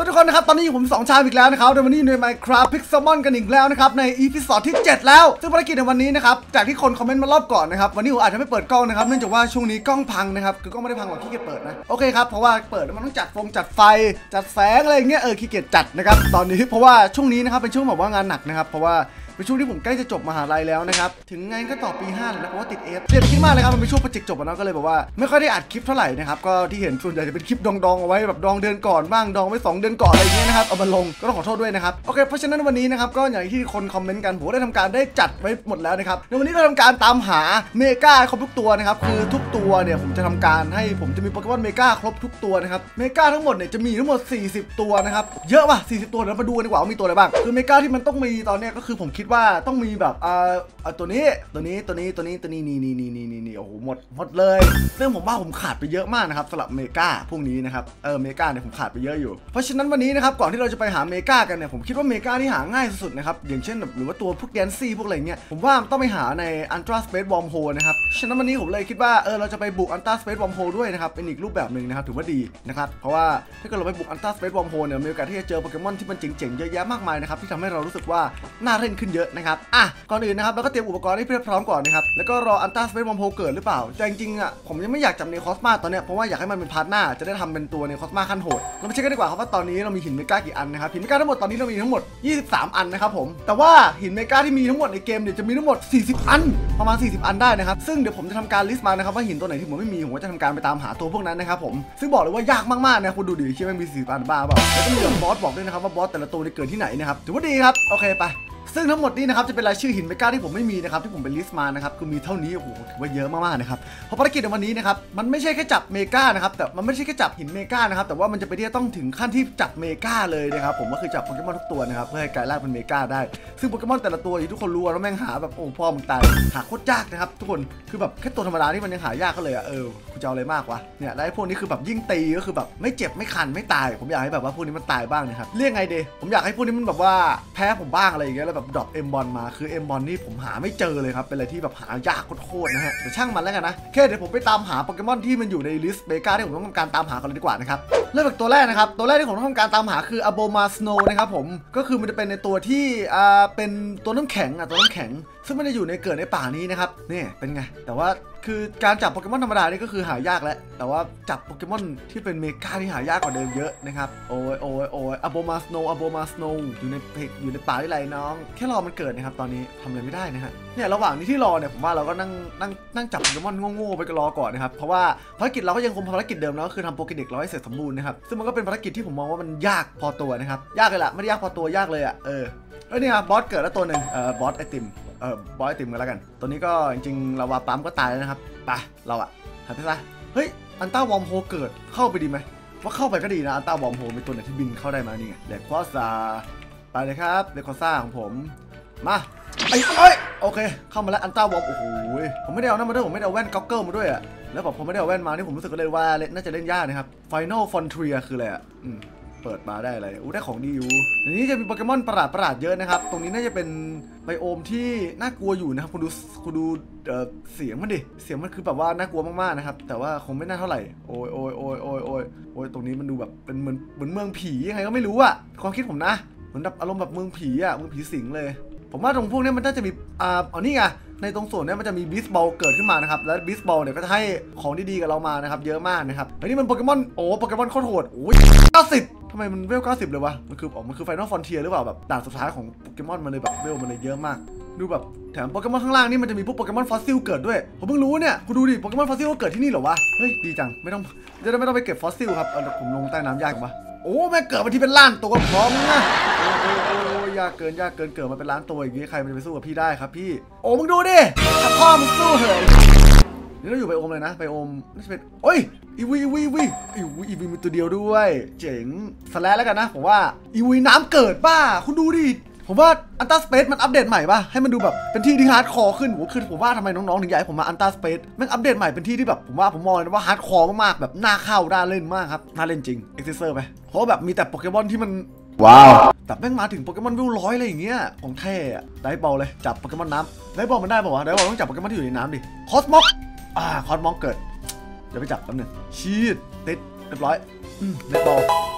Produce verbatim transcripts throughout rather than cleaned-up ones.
วัสดีทุกคนนะครับตอนนี้ผมสองชายอีกแล้วนะครับในวันนี้ใน Minecraft Pixelmon กันอีกแล้วนะครับในอีพิโซดที่เจ็ดแล้วซึ่งภารกิจในวันนี้นะครับจากที่คนคอมเมนต์มารอบก่อนนะครับวันนี้ผมอาจจะไม่เปิดกล้องนะครับเนื่องจากว่าช่วงนี้กล้องพังนะครับคือกล้องไม่ได้พังหรอกขี้เกียจเปิดนะโอเคครับเพราะว่าเปิดมันต้องจัดฟงจัดไฟจัดแสงอะไรอย่างเงี้ยเออขี้เกียจจัดนะครับตอนนี้เพราะว่าช่วงนี้นะครับเป็นช่วงแบบว่างานหนักนะครับเพราะว่าเป็นช่วงที่ผมใกล้จะจบมหาลัยแล้วนะครับถึงไงก็ต่อปีห้าแล้วนะเพราะว่าติดเอฟเรียนคิดมากเลยครับมันเป็นช่วงโปรเจกต์จบแล้วก็เลยแบบว่าไม่ค่อยได้อัดคลิปเท่าไหร่นะครับก็ที่เห็นส่วนใหญ่จะเป็นคลิปดองๆเอาไว้แบบดองเดือนก่อนบ้างดองไว้สองเดือนก่อนอะไรอย่างเงี้ยนะครับเอามาลงก็ต้องขอโทษด้วยนะครับโอเคเพราะฉะนั้นวันนี้นะครับก็อย่างที่คนคอมเมนต์กันผมได้ทำการได้จัดไว้หมดแล้วนะครับในวันนี้เราทำการตามหาเมกาครบทุกตัวนะครับคือทุกตัวเนี่ยผมจะทำการให้ผมจะมีโปเกมอนเมกาครบทุกตัวนะครับเมกาทั้งหมดเนี่ยจะมีทั้งหมดสี่สิบตัวนะครับเยอะป่ะสี่สิบตัวเดี๋ยวมาดูกันดีกว่าว่ามีตัวอะไรบ้างคือเมกาที่มันต้องมีตอนนี้ก็คือผมคิดว่าต้องมีแบบอ่าตัวนี้ตัวนี้ตัวนี้ตัวนี้ตัวนี้นี่นี่นี่นี่นี่โอ้โหหมดหมดเลยซึ่งผมว่าผมขาดไปเยอะมากนะครับสำหรับเมกาพวกนี้นะครับเออเมกาเนี่ยผมขาดไปเยอะอยู่เพราะฉะนั้นวันนี้นะครับก่อนที่เราจะไปหาเมกากันเนี่ยผมคิดว่าเมกาที่หาง่ายสุดๆนะครับอย่างเช่นแบบหรือว่าตัวพวกแดนซี่พวกอะไรเงี้ยผมว่าต้องไปหาในอันตราสเปซวอร์มโฮนะครับฉะนั้นวันนี้ผมเลยคิดว่าเออเราจะไปบุกอันตราสเปซวอร์มโฮด้วยนะครับเป็นอีกรูปแบบหนึ่งนะครับถือว่าดีนะครับเพราะว่าถ้าเกิดเราไปบุกอันตราสเปซวอร์มโฮเนี่ยมีโอกาสที่จะเจอโปเกมอนที่มันเจ๋งๆเยอะแยะมากมายนะครับที่ทำให้เรารู้สึกว่าน่าเล่นขึ้นเยอะนะครับอ่ะก่อนอื่นนะครับเราก็เตรียมอุปกรณ์ให้เพียบพร้อมก่อนนะครับแล้วก็รออันตราสเปซวอร์มโฮเกิดหรือเปล่าแต่จริงๆอ่ะผมยังไม่อยากจับในคอสมาตอนเนี้ยเพราะว่าอยากให้มันเป็นพาร์ทหน้าจะได้ทำเป็นตัวในคอสมาขั้นโหดเราไปเช็คกันดีกว่าครับว่าตอนนี้เรามีหินเมกากี่อันนะครับหินเมกาทั้งหมดตอนนี้เรามีทั้งหมดยี่สิบสามอันนะครับผมแต่ว่าหินเมกาที่มีทั้งหมดในเกมเนี่ยจะมีทั้งหมดสี่สิบอันประมาณสี่สิบอันได้นะครับซึ่งเดี๋ยวผมจะทำการลิสต์มานะครับว่าหินตัวไหนที่ผมไม่มีผมจะทำการไปตามหาตัวพวกนั้นนะครับผมซึ่งบอกเลยว่ายากมากๆนะคุณดูดิเชื่อมันมีสี่สิบอันบ้าเปล่าแล้วก็มีบอสบอกด้วยนะครับว่าบอสแต่ละตัวเกิดที่ไหนนะครับถือว่าดีครับโอเคไปซึ่งทั้งหมดนี้นะครับจะเป็นรายชื่อหินเมกาที่ผมไม่มีนะครับที่ผมเป็นลิสต์มานะครับคือมีเท่านี้โอ้โหถือว่าเยอะมากๆนะครับเพราะภารกิจในวันนี้นะครับมันไม่ใช่แค่จับเมกานะครับแต่มันไม่ใช่แค่จับหินเมกานะครับแต่ว่ามันจะไปที่ต้องถึงขั้นที่จับเมกาเลยนะครับผมก็คือจับโปเกมอนทุกตัวนะครับเพื่อให้กลายร่างเป็นเมกาได้ซึ่งโปเกมอนแต่ละตัวที่ทุกคนรู้ว่าแม่งหาแบบโอ้พ่อมึงตายหาโคตรยากนะครับทุกคนคือแบบแค่ตัวธรรมดาที่มันยังหายากก็เลยอะเออกูจะเอาอะไรมากวะเนี่ยแล้วพวกนี้คือแบบยิ่งตีก็คือแบบไม่เจ็บไม่คันไม่ตายผมอยากให้แบบว่าพวกนี้มันตายบ้างนะครับเรียกไงเดผมอยากให้พวกนี้มันแบบว่าแพ้ผมบ้างอะไรอย่างเงี้ยแล้วแบบดรอปเอ็มบอลมาคือเอ็มบอลนี่ผมหาไม่เจอเลยครับเป็นอะไรที่แบบหายากโคตรๆนะฮะแต่ช่างมันแล้วกันนะแค่เดี๋ยวผมไปตามหาโปเกมอนที่มันอยู่ในลิสต์เมกาที่ผมต้องทำการตามหากันเลยดีกว่านะครับเริ่มจากตัวแรกนะครับตัวแรกที่ผมต้องทำการตามหาคืออะโบมาสโนนะครับผมก็คือมันจะเป็นในตัวที่อ่าเป็นตัวน้ำแข็งอ่ะตัวน้ำแข็งซึ่งมันจะอยู่ในเกิดในป่านี้นะครับนี่เป็นไงแต่ว่าคือการจับโปเกมอนธรรมดานี่ก็คือหายากแล้วแต่ว่าจับโปเกมอนที่เป็นเมกาที่หายากกว่าเดิมเยอะนะครับโอ้ยโอ้ยโอ้ยอะโบมาสโนอะโบมาสโนอยู่ในเพกอยู่ในป่าที่ไรน้องแค่รอมันเกิดนะครับตอนนี้ทำอะไรไม่ได้นะฮะเนี่ยระหว่างนี้ที่รอเนี่ยผมว่าเราก็นั่งนั่งนั่งจับโปเกมอนโง่ๆไปรอก่อนนะครับเพราะว่าภารกิจเราก็ยังคงภารกิจเดิมแล้วก็คือทำโปเกเด็กเราให้เสร็จสมบูรณ์นะครับซึ่งมันก็เป็นภารกิจที่ผมมองว่ามันยากพอตัวนะครับยากเลยล่ะไม่ได้ยากพอตัวยากเลยอ่ะเออแล้วนี่ครับบอสเกิดแล้วตัวหนึ่งเอ่อบอสไอติมเออบอสไอติมกันแล้วกันตัวนี้ก็จริงๆเราว่าปั๊มก็ตายแล้วนะครับไปเราอะหายไปซะเฮ้ยอันต้าวอร์มโฮเกิดเข้าไปดีไหมว่าเข้าไปก็ดีนะอันต้าวอร์มโฮเป็นตัวไหนที่บินเข้าได้มานี่ไงเดควอซ่าไปเลยครับเดควอซ่าของผมมาไอ้เอ้ยโอเคเข้ามาแล้วอันต้าวอร์มโอ้โหผมไม่ได้เอานั่นมาด้วยผมไม่ได้เอาแว่นก็อกเกิลมาด้วยอะแล้วแบบผมไม่ได้เอาแว่นมานี่ผมรู้สึกเลยว่าน่าจะเล่นยากนะครับ Final Frontier คืออะไรอะอืมเปิดมาได้อะไรอู้ได้ของดีอยู่ในนี้จะมีโปเกมอนประหลาดประหลาดเยอะนะครับตรงนี้น่าจะเป็นไบโอมที่น่ากลัวอยู่นะครับคุณดูคุณดูเอ่อเสียงมันดิเสียงมันคือแบบว่าน่ากลัวมากๆนะครับแต่ว่าคงไม่น่าเท่าไหร่โอ้ยโอ้ยโอ้ยโอ้ยโอ้ยโอ้ยตรงนี้มันดูแบบเป็นเหมือนเหมือนเมืองผียังไงก็ไม่รู้อะความคิดผมนะเหมือนแบบอารมณ์แบบเมืองผีอะเมืองผีสิงเลยผมว่าตรงพวกนี้มันน่าจะมีอ่าอ๋อนี่ไงในตรงส่วนนี้มันจะมีบิสบอลเกิดขึ้นมานะครับแล้วบิสบอลเนี่ยก็จะให้ของดีๆกับเรามานะครับเยอะมากนะครับอันนี้มันโปเกมอนโอ้โปเกมอนโคตรโหดโอ้ยเก้าสิบทำไมมันเวลเก้าสิบเลยวะมันคืออ๋อมันคือ Final Frontier หรือเปล่าแบบด่านสุดท้ายของโปเกมอนมันเลยแบบเวลมันเลยเยอะมากดูแบบแถมโปเกมอนข้างล่างนี่มันจะมีพวกโปเกมอนฟอสซิลเกิดด้วยผมเพิ่งรู้เนี่ยคุณดูดิโปเกมอนฟอสซิลเกิดที่นี่เหรอวะเฮ้ยดีจังไม่ต้องจะได้ไม่ต้องไปเก็บฟอสซิลครับเออผมลงใต้น้ำยากปะโอ้แม่เกิดมาที่เป็นล้านตัวพร้อมนะโอ้โอ้ยากเกินยากเกินเกิดมาเป็นล้านตัวอย่างงี้ใครมันจะไปสู้กับพี่ได้ครับพี่โอ้มึงดูดิถ้าพ่อมึงสู้เหรอนี่เราอยู่ไบโอมเลยนะไบโอมน่าจะเป็นโอ้ยอีวีอีวีอีวีอีวีอีวีมีตัวเดียวด้วยเจ๋งสแลชแล้วกันนะผมว่าอีวีน้ำเกิดบ้าคุณดูดิผมว่าอันต้าสเปซมันอัปเดตใหม่ป่ะให้มันดูแบบเป็นที่ที่ฮาร์ดคอร์ขึ้นผมคือผมว่าทำไมน้องๆถึงอยากให้ผมมาอันต้าสเปซมันอัปเดตใหม่เป็นที่ที่แบบผมว่าผมมองเลยว่าฮาร์ดคอร์มากๆแบบน่าเข้าน่าเล่นมากครับน่าเล่นจริงเอ็กซิเซอร์ไปเพราะแบบมีแต่โปเกมอนที่มันว้าวแบบแม่งมาถึงโปเกมอนวิวร้อยอะไรอย่างเงี้ยของแท้อะได้บอลเลยจับโปเกมอนน้ำได้บอลมันได้ป่าวะได้บอลต้องจับโปเกมอนที่อยู่ในน้ำดิคอสมอกอ่าคอสมอกเกิดเดี๋ยวไปจับแป๊บนึงชีดติดเรียบร้อยอืมได้บอล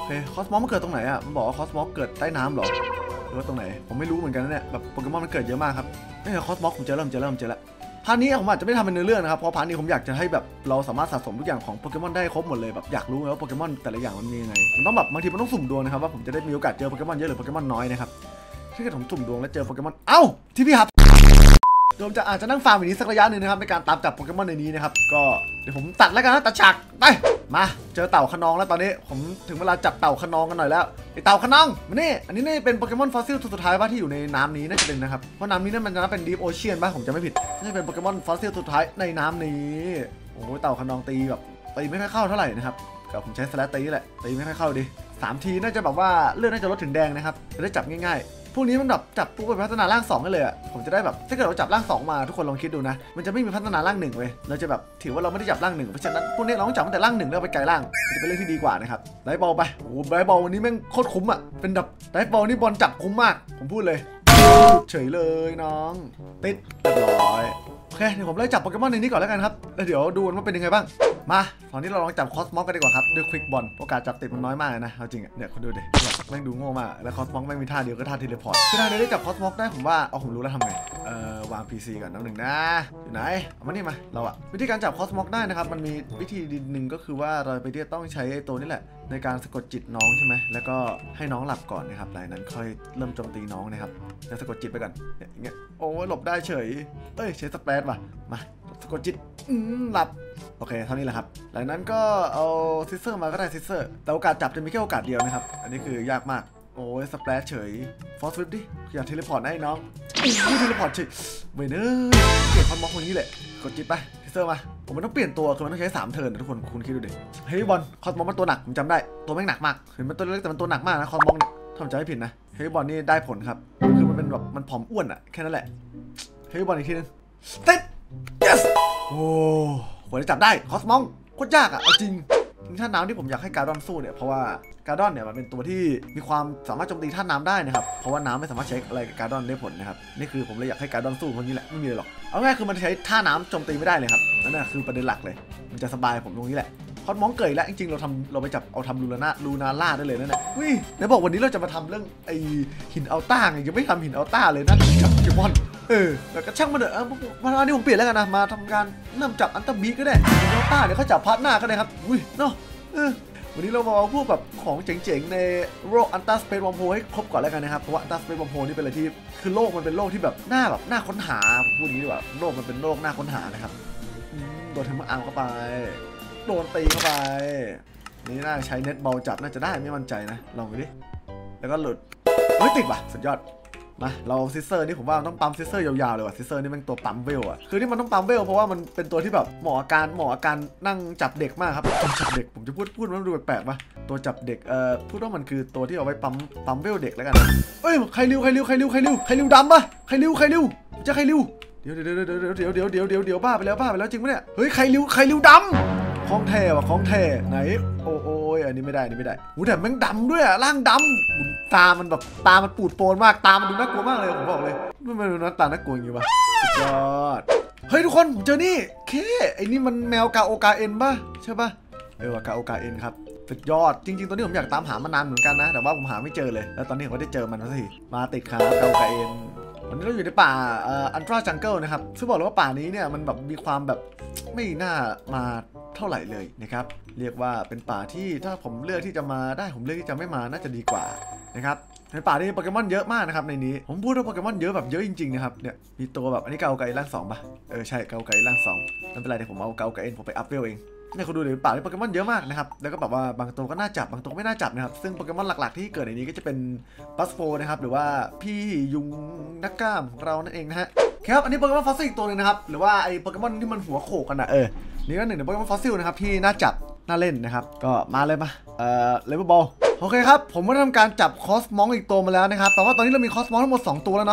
โอเคคอสมอสมันเกิดตรงไหนอ่ะมันบอกว่าคอสมอสเกิดใต้น้ำหรอหรือว่าตรงไหนผมไม่รู้เหมือนกันนะเนี่ยแบบโปเกมอนมันเกิดเยอะมากครับนี่คอสมอสผมเจอแล้วผมเจอแล้วผมเจอแล้วพาร์ทนี้ผมอาจจะไม่ทำเป็นเนื้อเรื่องนะครับเพราะพาร์ทนี้ผมอยากจะให้แบบเราสามารถสะสมทุกอย่างของโปเกมอนได้ครบหมดเลยแบบอยากรู้ไงว่าโปเกมอนแต่ละอย่างมันมียังไงมันต้องแบบบางทีมันต้องสุ่มดวงนะครับว่าผมจะได้มีโอกาสเจอโปเกมอนเยอะหรือโปเกมอนน้อยนะครับถ้าเกิดผมสุ่มดวงแล้วเจอโปเกมอนเอ้าที่พี่ครับเดี๋ยวผมจะอาจจะนั่งฟาร์มอย่างนี้สักระยะหนึ่งนะครับในการตามจับโปเกมอนในนี้นะครับก็เดี๋ยวผมตัดแล้วกันนะตัดฉากไปมาเจอเต่าขนองแล้วตอนนี้ผมถึงเวลาจับเต่าขนองกันหน่อยแล้วไอเต่าขนองมานี่อันนี้นี่เป็นโปเกมอนฟอสซิลตัวสุดท้ายป่ะที่อยู่ในน้ำนี้น่าจะเป็นนะครับเพราะน้ำนี้นั่นมันจะเป็นดีฟโอเชียนป่ะผมจะไม่ผิดนี่เป็นโปเกมอนฟอสซิลตัวสุดท้ายในน้ำนี้โอ้ยเต่าขนองตีแบบตีไม่ค่อยเข้าเท่าไหร่นะครับก็ผมใช้สแลตตีแหละตีไม่ค่อยเข้าดิสามทีน่าจะแบบว่าเลือดน่าจะลดถึงแดงนะครับจะได้จับง่ายๆพวกนี้มันแบบจับปุ๊บไปพัฒนาร่างสองกันเลยอ่ะผมจะได้แบบถ้าเกิดเราจับร่างสองมาทุกคนลองคิดดูนะมันจะไม่มีพัฒนาร่างหนึ่งเว้ยเราจะแบบถือว่าเราไม่ได้จับร่างหนึ่งเพราะฉะนั้นพวกนี้เราต้องจับตั้งแต่ร่างหนึ่งแล้วไปไกลร่างจะเป็นเรื่องที่ดีกว่านะครับไดบอลไปโอ้ไดบอลวันนี้แม่งโคตรคุ้มอ่ะเป็นแบบไดบอลนี่บอลจับคุ้มมากผมพูดเลยเฉยเลยน้องติดเรียบร้อยโอเคเดี๋ยวผมไล่จับโปเกมอนในนี้ก่อนแล้วกันครับแล้วเดี๋ยวดูว่าเป็นยังไงบ้างมาตอนนี้เราลองจับคอสมอสกันดีกว่าครับด้วยควิกบอลโอกาสจับติดมันน้อยมากนะเอาจริงอ่ะเนี่ยคุณดูดิแม่งดูโง่มากแล้วคอสมอสแม่งมีท่าเดียวก็ท่าเทเลพอร์ตคือท่านี้ได้จับคอสมอสได้ผมว่าเอาผมรู้แล้วทำไงเอ่อวาง พี ซี ก่อนน้ำหนึ่งนะอยู่ไหนเอามานี่มาเราอะวิธีการจับคอสมอสได้นะครับมันมีวิธีหนึ่งก็คือว่าเราไปที่ต้องใช้ตัวนี้แหละในการสะกดจิตน้องใช่ไหมแล้วก็ให้น้องหลับก่อนนะครับหลังนั้นค่อยเริ่มโจมตีน้องนะครับจะสะกดจิตไปก่อนอย่างเงี้ยโอ้หลบได้เฉยเอ้ยใช้สเปซว่ะมาสะกดจิตอืมหลับโอเคเท่านี้แหละครับหลังนั้นก็เอาซิสเซอร์มาก็ได้ซิสเซอร์แต่โอกาสจับจะมีแค่โอกาสเดียวนะครับอันนี้คือยากมากโอ้ยสเปซเฉยฟอสฟิปดิอยากเทเลพอร์ตให้น้องอู้เทเลพอร์ตเฉยเว้ยเนอเปลี่ยนคอนบล็อกคนนี้แหละกดจิตไปซิสเซอร์มาผมมันต้องเปลี่ยนตัวคือมันต้องใช้สามเทิร์นนะทุกคนคุณคิดดูดิเฮ้ยบอลคอสมอสมันตัวหนักผมจำได้ตัวแม่งหนักมากเห็นมันตัวเล็กแต่มันตัวหนักมากนะคอสมอสเนี่ยถ้าผมจำไม่ผิดนะเฮ้ยบอลนี่ได้ผลครับคือมันเป็นแบบมันผอมอ้วนอะแค่นั้นแหละเฮ้ยบอลอีกทีนึงเต็ด yes โอ้โหจะจับได้คอสมอสโคตรยากอะจริงท่าน้ำที่ผมอยากให้การ์ดอนสู้เนี่ยเพราะว่าการ์ดอนเนี่ยมันเป็นตัวที่มีความสามารถโจมตีท่าน้ำได้นะครับเพราะว่าน้ำไม่สามารถใช้อะไรกับการ์ดอนได้ผลนะครับนี่คือผมเลยอยากให้การ์ดอนสู้เพราะนี้แหละไม่มีเลยหรอกเอาง่ายคือมันใช้ท่าน้ำโจมตีไม่ได้เลยครับนั่นแหละคือประเด็นหลักเลยมันจะสบายผมตรงนี้แหละคอสมอสเกิดแล้วจริงๆเราทำเราไปจับเอาทำลูนาลูนาล่าได้เลยนั่นแหละอุ้ยไหนบอกวันนี้เราจะมาทำเรื่องไอหินอัลต้าไงยังไม่ทำหินอัลต้าเลยนะจับโปเกมอนเออแล้วก็ช่างมันเถอะมาอันนี้ผมเปลี่ยนแล้วกันนะมาทำการเริ่มจับอันตาบีก็ได้หินอัลต้าเดี๋ยวเขาจับพาร์ทหน้าก็ได้ครับอุ้ยเนาะเออวันนี้เรามาเอาพวกแบบของเจ๋งๆในโลกอันตาสเปซวอมโพให้ครบก่อนแล้วกันนะครับเพราะว่าอันตาสเปซวอมโพนี่เป็นอะไรที่คือโลกมันเป็นโลกที่แบบน่าแบบน่าค้นหาผมพูดอย่างนี้ดีกว่าโลกมันเป็นโลกน่าค้นหานะครับโดนเทมเปอร์อาร์มเข้าไปโดนตีเข้าไปนี่น่าใช้เน็ตบอลจับน่าจะได้ไม่มั่นใจนะลองดูดิแล้วก็หลุดเฮ้ยติดว่ะสุดยอดมาเราซิสเซอร์นี่ผมว่าต้องปั๊มซิสเซอร์ยาวๆเลยว่ะซิสเซอร์นี่มันตัวปั๊มเวลอ่ะคือที่มันต้องปั๊มเวลเพราะว่ามันเป็นตัวที่แบบหมออาการหมออาการนั่งจับเด็กมากครับตัวจับเด็กผมจะพูดพูดมันดูแปลกๆป่ะตัวจับเด็กเอ่อพูดว่ามันคือตัวที่เอาไว้ปั๊มปั๊มเวลเด็กแล้วกันเอ้ยใครริ้วใครริ้วใครริ้วใครริ้วใครริ้วดำป่ะใครริ้วใครริ้วจะใครริ้วเดี๋ยวเดี๋ยวเดี๋ยวเดี๋ยวเดี๋ยวเดี๋ยวเดี๋ยวเดี๋ยวเดี๋ยวบ้าไปแล้วบ้าไปแล้วจริงปะเนี่ยเฮ้ยใครริ้วใครริ้วดำของแท้ว่ะของแท้ไหนโอ้โอ้ยอันนี้ไม่ได้อันนี้ไม่ได้หูแต่แม่งดำด้วยอะร่างดำตามันแบบตามันปูดโปนมากตามันดูน่ากลัวมากเลยผมบอกเลยมันมันดูน่าตาน่ากลัวอย่างงี้วะสุดยอดเฮ้ยทุกคนผมเจอนี่เคไอ้นี่มันแมวกาโอกาเอ็นป่ะใช่ป่ะเออกาโอกาเอ็นครับสุดยอดจริงๆตัวนี้ผมอยากตามหามานานเหมือนกันนะแต่ว่าผมหาไม่เจอเลยแล้วตอนนี้ผมก็ได้เจอมันแล้วสิมาติดครับกาโอกาเอ็นวันนี้เราอยู่ในป่าอันตราจังเกิลนะครับซึ่งบอกเลยว่าป่านี้เนี่ยมันแบบมีความแบบไม่น่ามาเท่าไหร่เลยนะครับเรียกว่าเป็นป่าที่ถ้าผมเลือกที่จะมาได้ผมเลือกที่จะไม่มาน่าจะดีกว่านะครับในป่าที่โปเกมอนเยอะมากนะครับในนี้ผมพูดว่าโปเกมอนเยอะแบบเยอะจริงๆนะครับเนี่ยมีตัวแบบอันนี้เกาไก่ร่างสองป่ะเออใช่เกาไก่ร่างสองไม่เป็นไรเดี๋ยวผมเอาเกาไก่เอ็นผมไปอัพเวลเองเนี่ยคุณดูเลยป่าที่โปเกมอนเยอะมากนะครับแล้วก็แบบว่าบางตัวก็น่าจับบางตัวไม่น่าจับนะครับซึ่งโปเกมอนหลักๆที่เกิดในนี้ก็จะเป็นบัสโฟนะครับหรือว่าพี่ยุงนักกล้ามของเรานั่นเองนะฮะครับอันนี้โปเกมอนฟอสซิลอีกตัวนึงนะครับหรือว่าไอ้โปเกมอนที่มันหัวโขกกันนะเออนี่ก็หนึ่งในโปเกมอนฟอสซิลนะครับที่น่าจับน่าเล่นนะครับก็มาเลยมาเอ่อเลเวลบอลโอเคครับผมก็ทำการจับคอสมองอีกตัวมาแล้วนะครับแต่ว่าตอนนี้เรามีคอสมองทั้งหมดสองตัวแล้วเนาะ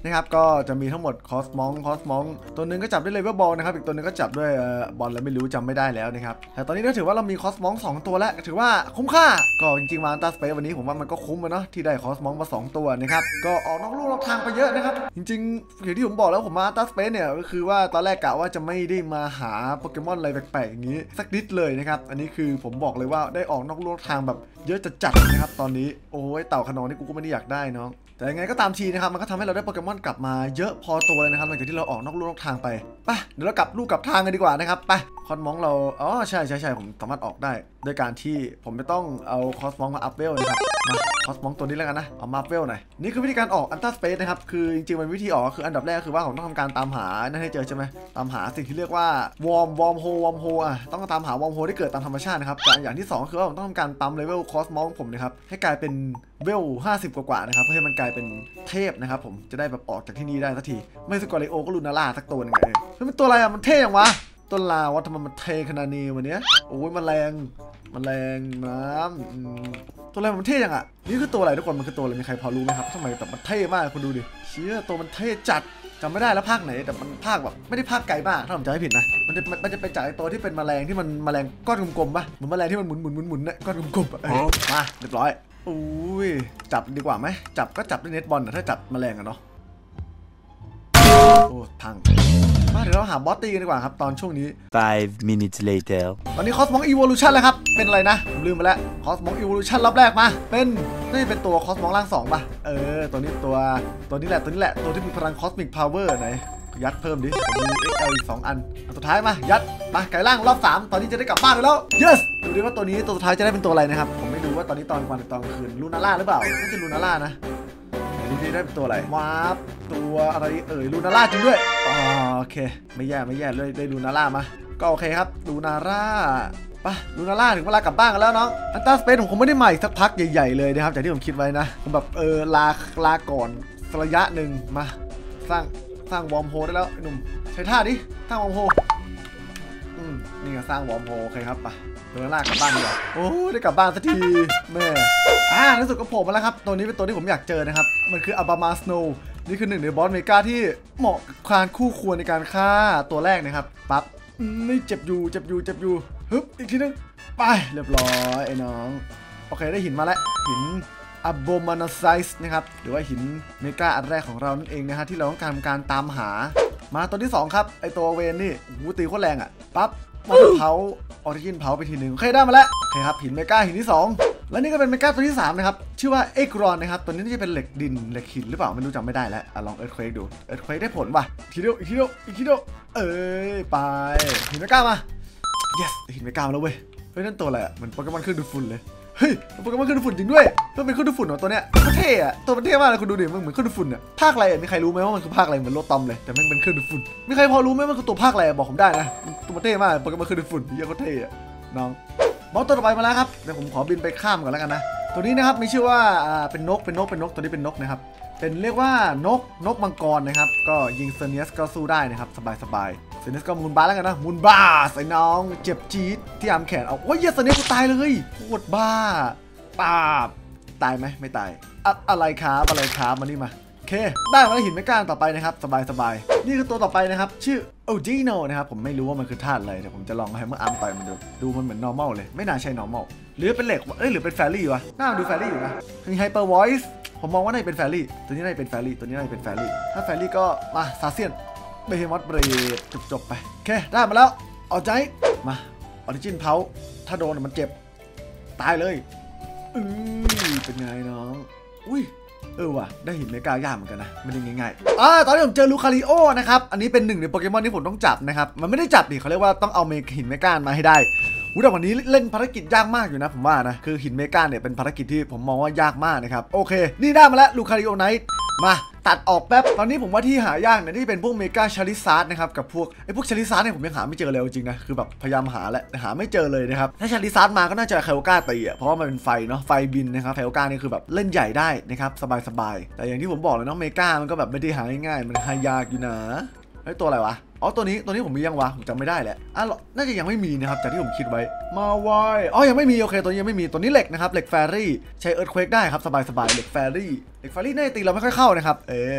นะครับก็จะมีทั้งหมดคอสมองคอสมองตัวนึงก็จับด้วยเลเวลบอลนะครับอีกตัวนึงก็จับด้วยบอลแล้วไม่รู้จำไม่ได้แล้วนะครับแต่ตอนนี้ก็ถือว่าเรามีคอสมองสองตัวแล้วถือว่าคุ้มค่าก็จริงๆมาอันตาสเปซวันนี้ผมว่ามันก็คุ้มเนาะที่ได้คอสมองมาสองตัวนะครับก็ออกนอกลู่นอกทางไปเยอะนะครับจริงๆอย่างที่ผมบอกแล้วผมมาอันตาสเปซเนี่ยก็คือว่าตอนแรกกะว่าจะไม่ได้มาหาโปเกมอนอะไรแปลกๆอย่างนี้สักนิดเลยนะครับอันนี้คือผมบอกเลยว่าได้ออกนอกลู่นอกทางแบบเยอะจัดๆนะครับตอนนี้โอ้ยเต่าขนองนี่กูก็ไม่ได้อยากได้เนาะแต่ยังไงก็ตามทีนะครับมันก็ทำให้เราได้โปเกมอนกลับมาเยอะพอตัวเลยนะครับหลังจากที่เราออกนอกลู่นอกทางไปไปเดี๋ยวเรากลับลู่กลับทางกันดีกว่านะครับไปคอสมองเราอ๋อใช่ใช่ใช่ผมสามารถออกได้โดยการที่ผมไม่ต้องเอาคอสมองมาอัพเวลนะครับมาคอสมองตัวนี้แล้วกันนะเอามาอัพเวลหน่อยนี่คือวิธีการออกอันต้าสเปซนะครับคือจริงๆมันวิธีออกคืออันดับแรกคือว่าผมต้องทำการตามหานั่นให้เจอใช่ไหมตามหาสิ่งที่เรียกว่าวอร์มวอร์มโฮวอร์มโฮอ่ะต้องตามหาวอร์มโฮที่เกิดตามธรรมชาตินะครับแต่อย่างที่สองคือว่าผมต้องทำการปั๊มเลเวลคอสมองผมนะครับให้กลายเป็นเวลห้าสิบกว่าๆนะครับเพื่อให้มันกลายเป็นเทพนะครับผมจะได้แบบออกจากที่นี่ได้สักทีไม่สกอริโอก็ลูนาร่าสักตัวนึงเองเฮ้ยมันตัวอะไรอ่ะมันเท่ยังวะต้นลาวะทำไมมันเทขนาดนี้วันนี้โอ้ยแมลงแมลงน้ำตัวอะไรมันเท่ยังอ่ะนี่คือตัวอะไรทุกคนมันคือตัวอะไรมีใครพอรู้ไหมครับทำไมแต่มันเท่มากคุณดูดิเชี่ยตัวมันเท่จัดจำไม่ได้แล้วภาคไหนแต่มันภาคแบบไม่ได้ภาคไกลมากถ้าผมจำไม่ผิดนะมันจะมันจะเป็นจากตัวที่เป็นแมลงที่มันแมลงก้อนกลมๆป่ะเหมือนแมลงที่มันหมุนหมุนหมุนหมุนเนี่ยก้อนกลมๆอ่ะมาเรียบร้อยอุ้ยจับดีกว่าไหมจับก็จับด้วยเน็ตบอลนะถ้าจับแมลงอะเนาะโอ้พังมาเดี๋ยวเราหาบอสตีกันดีกว่าครับตอนช่วงนี้ five minutes later ตอนนี้คอสมองอีโวลูชันแล้วครับเป็นอะไรนะผมลืมไปแล้วคอสมองอีโวลูชันรอบแรกมาเป็นนี่เป็นตัวคอสมองร่างสองป่ะเออตัวนี้ตัวตัวนี้แหละตัวนี้แหละตัวที่มีพลังคอสมิกพาวเวอร์ไหนยัดเพิ่มดิผมมี เอ็กซ์ แอล อีกสองอันสุดท้ายมายัดมาไก่ล่างรอบสามตอนนี้จะได้กลับบ้านแล้ว yes ดูดิว่าตัวนี้ตัวสุดท้ายจะได้เป็นตัวอะไรนะครับผมไม่รู้ว่าตอนนี้ตอนกลางวันหรือตอนกลางคืนลูนาร่าหรือเปล่าน่าจะลูนาร่านะดูดิได้เป็นตัวอะไรวาร์ปตัวอะไรเอ่ยลูนาร่าจริงด้วยอ๋อโอเคไม่แย่ไม่แย่เลยได้ลูนาร่ามาก็โอเคครับลูนาร่าปะลูนาร่าถึงเวลากลับบ้านกันแล้วน้องอันต้าสเปซผมคงไม่ได้ใหม่สักพักใหญ่ๆเลยนะครับจากที่ผมคิดไว้นะผมแบบเออลาลาก่อนระยะหนึ่งมาสร้างสร้างวอร์มโฮได้แล้วไอ้หนุ่มใช้ท่าดิสร้างวอร์มโฮอืมนี่ก็สร้างวอร์มโฮโอเคครับปะลูนาร่ากลับบ้านดีกว่าโอ้ได้กลับบ้านสักทีแม่อ่าในสุดก็โผล่มาแล้วครับตัวนี้เป็นตัวที่ผมอยากเจอนะครับมันคืออัลบามาสโนว์นี่คือหนึ่งในบอสเมกาที่เหมาะกับการคู่ควรในการฆ่าตัวแรกนะครับปั๊บไม่เจ็บอยู่เจ็บอยู่เจ็บอยู่ฮึบอีกทีนึงไปเรียบร้อยไอ้น้องโอเคได้หินมาแล้วหินอัลโบมานาไซส์นะครับหรือว่าหินเมกาอันแรกของเรานั่นเองนะฮะที่เราต้องการการตามหามาตัวที่สองครับไอตัวเวนนี่หูตีโคตรแรงอ่ะปั๊บมอเตอร์เผาออริจินเผาไปทีหนึ่งโอเคได้มาแล้วโอเคครับหินเมกาหินที่สองและนี่ก็เป็นเมกาตัวที่สามนะครับชื่อว่าเอ็กรอนนะครับตัวนี้น่าจะเป็นเหล็กดินเหล็กหินหรือเปล่าไม่รู้จำไม่ได้แล้วลองเอิร์ธเควกดูเอิร์ธเควกได้ผลว่ะทีเดียวอีกทีเดียวอีกทีเดียวเอ้ยไปหินเมกามา yes หินเมกาแล้วเว้ยเฮ้ยนั่นตัวอะไรอ่ะเหมือนโปเกมอนเครื่องดูดฝุ่นเลยเฮ้ยโปเกมอนเครื่องดูดฝุ่นจริงด้วยมันเป็นเครื่องดูดฝุ่นเหรอตัวเนี้ยก็เท่อะตัวมันเท่มากเลยคุณดูดิมันเหมือนเครื่องดูดฝุ่นอะภาคอะไรมีใครรู้ไหมว่ามันคือภาคอะไรเหมือนโลตอมเลยแต่มันเป็นเครื่องดูดฝุ่นมีใครพอรู้ไหมมันคือตัวภาคอะไรบอกผมได้นะตัวมันเท่มากโปเกมอนเครื่องดูดฝุ่นเยอะก็เท่อะน้องบอสตัวต่อไปมาแล้วครับเดี๋ยวผมขอบินไปข้ามก่อนแล้วกันนะตัวนี้นะครับมีชื่อว่าอ่าเป็นนกเป็นนกเป็นนกตัวนี้เป็นนกนะครับเป็นเรียกว่านกนกมังกรนะครับก็ยิงเซเนียสก็สู้ได้นะครับสบายสบายเซเนียสก็มูนบาแล้วกันนะมูนบาใส่น้องเจ็บจี๊ดที่อามแขนเอาโอ้ยเซเนียสกูตายเลยโคตรบ้าปาบตายไหมไม่ตายอะอะไรครับอะไรครับมานี่มาโอเคได้มาแล้วหินไม่กล้าต่อไปนะครับสบายสบายนี่คือตัวต่อไปนะครับชื่อโอจิโนนะครับผมไม่รู้ว่ามันคือธาตุอะไรแต่ผมจะลองให้เมื่ออัมต่อยมันดูดูมันเหมือน normal เลยไม่น่าใช่ normal หรือเป็นเหล็กเอ้ยหรือเป็นแฟรี่วะน่าดูแฟรี่อยู่นะมีไฮเปอร์วอยซ์ผมมองว่าน่าจะเป็นแฟรี่ตัวนี้น่าจะเป็นแฟรี่ตัวนี้น่าจะเป็นแฟรี่ถ้าแฟรี่ก็มาซาเซียนเบเฮมอสเบรดจบๆไปโอเคได้มาแล้วเอาใจมาออริจินเผาถ้าโดนมันเจ็บตายเลยอือเป็นไงน้องอุ้ยเออว่ะได้หินเมกายากเหมือนกันนะไม่ได้ง่ายๆอ่าตอนนี้ผมเจอลูคาริโอนะครับอันนี้เป็นหนึ่งในโปเกมอนที่ผมต้องจับนะครับมันไม่ได้จับดิเขาเรียกว่าต้องเอาเมกหินเมกามาให้ได้อู้แต่วันนี้เล่นภารกิจยากมากอยู่นะผมว่านะคือหินเมกาเนี่ยเป็นภารกิจที่ผมมองว่ายากมากนะครับโอเคนี่ได้มาแล้วลูคาริโอไนท์มาตัดออกแป๊บตอนนี้ผมว่าที่หายากเนี่ยที่เป็นพวกเมกาชาริซาร์ดนะครับกับพวกไอ้พวกชาริซาร์ดเนี่ยผมยังหาไม่เจอเลยจริงนะคือแบบพยายามหาแหละหาไม่เจอเลยนะครับถ้าชาริซาร์ดมาก็น่าจะไคโอก้าตีอ่ะเพราะว่ามันเป็นไฟเนาะไฟบินนะครับไคโอก้านี่คือแบบเล่นใหญ่ได้นะครับสบายๆแต่อย่างที่ผมบอกเลยเนาะเมกามันก็แบบไม่ได้หาง่ายๆมันหายากอยู่นะไอ้ตัวอะไรวะอ๋อตัวนี้ตัวนี้ผมมียังวะผมจำไม่ได้แหละอ่ะน่าจะยังไม่มีนะครับจากที่ผมคิดไว้มาไวอ๋อยังไม่มีโอเคตัวนี้ยังไม่มีตัวนี้เหล็กนะครับเหล็กแฟรี่ใช้เอิร์ธเควกได้ครับสบายๆเหล็กแฟรี่เหล็กแฟรี่ในตีเราไม่ค่อยเข้านะครับเออ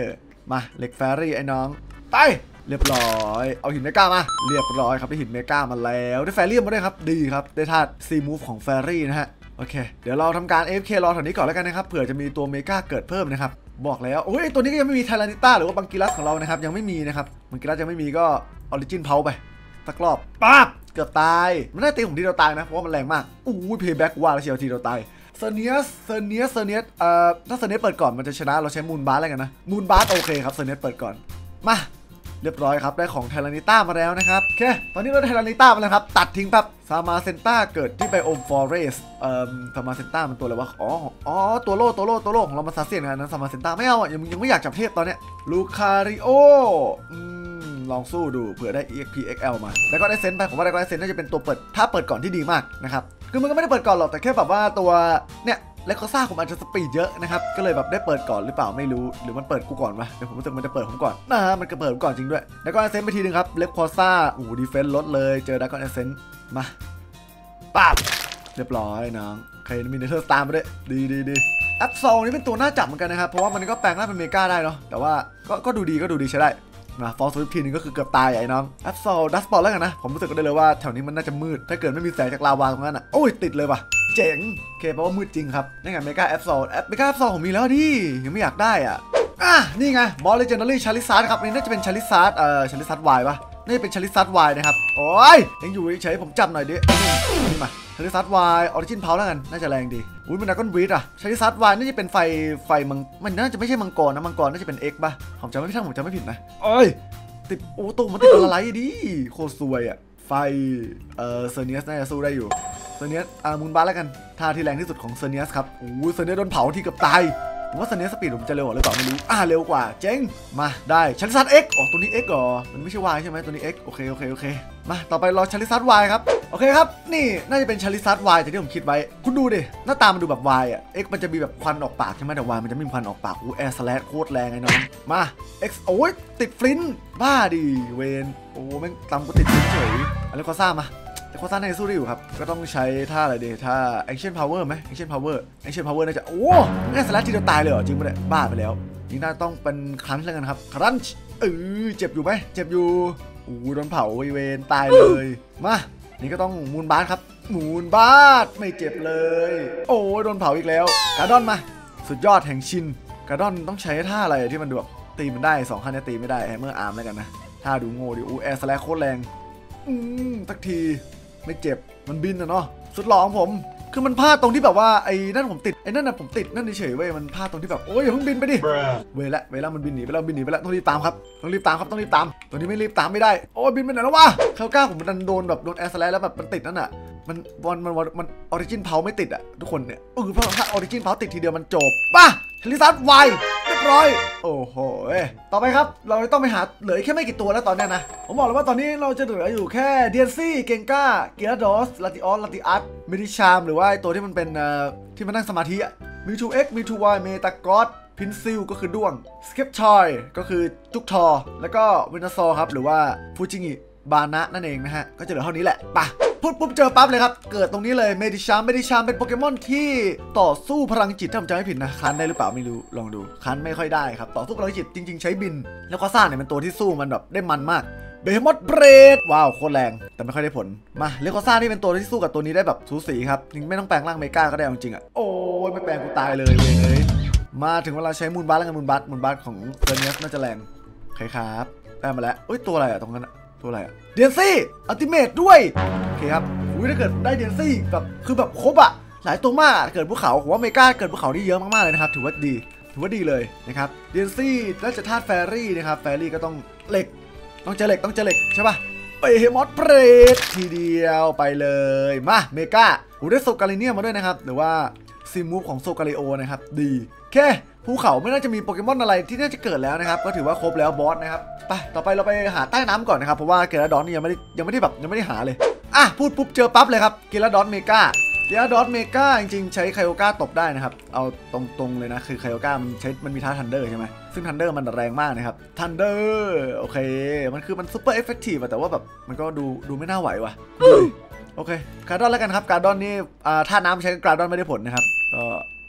มาเหล็กแฟรี่ไอ้น้องไปเรียบร้อยเอาหินเมกามาเรียบร้อยครับได้หินเมกามาแล้วได้แฟรี่มาด้วยครับดีครับได้ธาตุซีมูฟของแฟรี่นะฮะโอเคเดี๋ยวเราทำการ เอ เอฟ เค รอแถวนี้ก่อนแล้วกันนะครับเผื่อจะมีตัวเมกาเกิดเพิ่มนะครับบอกแล้วโอ้ยตัวนี้ก็ยังไม่มีไทแรนิต้าหรือว่าบังกิรัสของเรานะครับยังไม่มีนะครับบังกิรัสยังไม่มีก็ออริจินเพาไปตะกรอบปั๊บเกือบตายมันได้ตีผมทีเดียวตายนะเพราะว่ามันแรงมากอู้ยเพย์แบ็กว่าแล้วเชียวทีเดียวตายเซเนียสเซเนียสเซเนียสเอ่อถ้าเซเนียสเปิดก่อนมันจะชนะเราใช้มูนบาร์อะไรกันนะมูนบาร์โอเคครับเซเนียสเปิดก่อนมาเรียบร้อยครับได้ของไทแรนิต้ามาแล้วนะครับโอเคตอนนี้เราได้ไทแรนิต้ามาแล้วครับตัดทิ้งแบบซามาเซนต้าเกิดที่ไบโอมฟอเรสเอ่อซามาเซนต้ามันตัวอะไรวะอ๋ออ๋อตัวโล่ตัวโล่ตัวโล่ของเรามาซาเซียนนะนั้นซามาเซนต้าไม่เอาอ่ะยังยังไม่อยากจับเทพตอนเนี้ยลูคาริโออืมลองสู้ดูเผื่อได้ อี เอ็กซ์ พี เอ็กซ์ แอล มาแล้วก็ได้เซนไปผมว่าได้ก็ได้เซนน่าจะเป็นตัวเปิดถ้าเปิดก่อนที่ดีมากนะครับคือมันก็ไม่ได้เปิดก่อนหรอกแต่แค่แบบว่าตัวเนี่ยเลคอซ่าผมอาจจะสปีดเยอะนะครับก็เลยแบบได้เปิดก่อนหรือเปล่าไม่รู้หรือมันเปิดกูก่อนวะเดี๋ยวผมรู้สึกมันจะเปิดผมก่อนนะมันก็เปิดผมก่อนจริงด้วยแล้วก็เซนไปทีนึงครับเลคอซ่าโอ้โหดีเฟนส์ลดเลยเจอดักกอนเซนมาปั๊บเรียบร้อยน้องใครมีเนเธอร์สตาร์มาด้วยดีดีดีแอปโซนี่เป็นตัวน่าจับเหมือนกันนะครับเพราะว่ามันก็แปลงร่างเป็นเมกาได้เนาะแต่ว่าก็ก็ดูดีก็ดูดีใช้ได้มาฟอร์สวิปทีนึงก็คือเกือบตายไอ้น้องแอปโซดัสบอลแล้วกันนะผมรู้สึกก็ได้เลยว่าแถวนี้มันน่าจะมืดถ้าเกิดไม่มีแสงจากลาวาตรงนั้นอ่ะโอ้ยติดเลยว่ะเจ๋งโอเคเพราะว่ามืดจริงครับนี่ไงเมกาแอปโซแอปเมกาแอปโซผมมีแล้วดิยังไม่อยากได้อ่ะอ่ะนี่ไงบอลเลเจนดารี่ชาริซาร์ดครับนี่น่าจะเป็นชาริซาร์ดเอ่อชาริซาร์ดวายปะน่าจะเป็นชาริซาร์ดวายนะครับโอ้ยยังอยู่เฉยผมจับหน่อยดินี่มาชาริซาร์ดวายออริจินเพาแล้วกันน่าจะแรงดีอุ้ยมันดากอนบรีดอ่ะชาริซาร์ดวายน่าจะเป็นไฟไฟมังมันน่าจะไม่ใช่มังกรนะมังกรน่าจะเป็นเอ็กป่ะผมจำไม่ผิดผมจำไม่ผิดนะโอ้ยติดโอ้ตัวมันติดอะไรดิโคตรซวยอ่ะไฟเอ่อเซเนียสน่าจะสู้ได้อยู่เซเนียสอามูนบาร์แล้วกันท่าที่แรงที่สุดของเซเนียสครับโอ้ยเซเนียสโดนเผาที่เกือบตายผมว่าเซเนียสสปีดผมจะเร็วหรือเปล่าไม่รู้อ่าเร็วกว่าเจ๊งมาได้ชาริซัตเอ็กอ๋อตัวนี้ X เหรอมันไม่ใช่ Y ใช่ไหมตัวนี้ X โอเคโอเคโอเคมาต่อไปรอชาริซัต Y ครับโอเคครับนี่น่าจะเป็นชาริซัต Y จากที่ผมคิดไว้คุณดูดิหน้าตามันดูแบบ Y อ่ะ X มันจะมีแบบควันออกปากใช่ไหมแต่ Y มันจะไม่มีควันออกปากอู้แอร์สแลชโคตรแรงไอ้น้องมา X โอ้ยติดฟลินบ้าดิเวนโอ้แม่งตำก็ติดฟลินเฉยอะไรก็ซ่ามาแต่โคซ่าในสู้ได้อยู่ครับก็ต้องใช้ท่าอะไรดีท่า Ancient Power ไหม Ancient Power Ancient Power น่าจะโอ้ไม่สลัดทีเดียวตายเลยเหรอจริงปะเนี่ยบ้าไปแล้วนี่น่าต้องเป็นครันช์แล้วกันครับครันช์เออเจ็บอยู่ไหมเจ็บอยู่โอ้โดนเผาเวนตายเลยมานี่ก็ต้องมูนบาร์ครับมูนบาร์ไม่เจ็บเลยโอ้โดนเผาอีกแล้วการ์ดอนมาสุดยอดแห่งชินการ์ดอนต้องใช้ท่าอะไรที่มันดูแบบตีมันได้สองขั้นนี้ตีไม่ได้เมื่ออาร์มแล้วกันนะท่าดูโง่ดิอูแอร์สแลชโคตรแรงอืมสักทีไม่เจ็บมันบินนะเนาะสุดหล่อของผมคือมันพลาดตรงที่แบบว่าไอ้นั่นผมติดไอ้นั่นน่ะผมติดนั่นเฉยเว้ยมันพลาดตรงที่แบบโอ้ยอย่าเพิ่งบินไปดิเวลาเวลามันบินหนีไปแล้วบินหนีไปแล้วต้องรีบตามครับต้องรีบตามครับต้องรีบตามตัวนี้ไม่รีบตามไม่ได้โอ้ยบินไปไหนแล้ววะเข้ากล้าผมมันโดนแบบโดนแอร์สไลด์แล้วแบบมันติดนั่นน่ะมันบอลมันมันออริจินเพาไม่ติดอ่ะทุกคนเนี่ยเออเพราะถ้าออริจินเพาติดทีเดียวมันจบป่ะเทลิซัสไวเรียบร้อยโอ้โหต่อไปครับเราต้องไปหาเหลือแค่ไม่กี่ตัวแล้วตอนนี้นะผมบอกเลยว่าตอนนี้เราจะเหลืออยู่แค่เดียนซี่เกงก้าเกียร์ดอสลาติออสลาติอัสเมดิชามหรือว่าตัวที่มันเป็นที่มันนั่งสมาธิมี ทู เอ็กซ์ มี ทู วาย เมตากอสพินซิลก็คือด้วงสเก็ปชอยก็คือจุกทอแล้วก็วินาซอครับหรือว่าฟูจิงิบานะนั่นเองนะฮะก็จะเหลือเท่านี้แหละป่ะพูดปุ๊บเจอปั๊บเลยครับเกิดตรงนี้เลยเมดิชามเมดิชามเป็นโปเกมอนที่ต่อสู้พลังจิตถ้าผมจำไม่ผิดนะคันได้หรือเปล่าไม่รู้ลองดูคันไม่ค่อยได้ครับต่อสู้พลังจิตจริงๆใช้บินแล้วก็ซ่าเนี่ยเป็นตัวที่สู้มันแบบได้มันมากเบฮมอสเบรดว้าวโคตรแรงแต่ไม่ค่อยได้ผลมาเลโคซ่านี่เป็นตัวที่สู้กับตัวนี้ได้แบบสูสีครับจริงไม่ต้องแปลงร่างเมกาก็ได้จริงๆอ่ะโอ้ยไม่แปลงกูตายเลยเว้ยเลยมาถึงเวลาใช้มูนบัสแล้วกันมูนบัสมูนบัสของเซเนียสน่าจะแรงใครครับได้มาแล้วเอ้ยตัวอะไรอ่ะตรงนั้นตัวอะไรอ่ะเดียนซี่อัลติเมทด้วยโอเคครับอุ้ยถ้าเกิดได้เดียนซี่แบบคือแบบครบอ่ะหลายตัวมากเกิดภูเขาผมว่าเมกาเกิดภูเขาที่เยอะมากๆเลยนะครับถือว่าดีถือว่าดีเลยนะครับเดียนซี่น่าจะธาตุแฟรี่นะครับแฟรี่ก็ต้องเหล็กต้องเจอเหล็กต้องเจอเหล็กใช่ป่ะเบฮมอสเบรดทีเดียวไปเลยมาเมกาผมได้โซกาลิเนียมาด้วยนะครับหรือว่าซีมูฟของโซกาลิโอนะครับดีโอเคภูเขาไม่น่าจะมีโปเกมอนอะไรที่น่าจะเกิดแล้วนะครับก็ถือว่าครบแล้วบอสนะครับไปต่อไปเราไปหาใต้น้ำก่อนนะครับเพราะว่าเกลาดอนนี่ยังไม่ได้ยังไม่ได้แบบยังไม่ได้หาเลยอ่ะพูดปุ๊บเจอปั๊บเลยครับเกลาดอนเมกาเกลาดอนเมกาจริงๆใช้ไคโอก้าตบได้นะครับเอาตรงๆเลยนะคือไคโอก้ามันใช้มันมีท่าทันเดอร์ใช่ไหมซึ่งทันเดอร์มันแรงมากนะครับทันเดอร์โอเคมันคือมันซูเปอร์เอฟเฟกตีฟแต่ว่าแบบมันก็ดูดูไม่น่าไหวว่ะโอเคการ์ดอนแล้วกันครับการ์ดอนนี่อ่าท่าน้ำใช้การ์ดอนไม่ได้ผลนะครับก็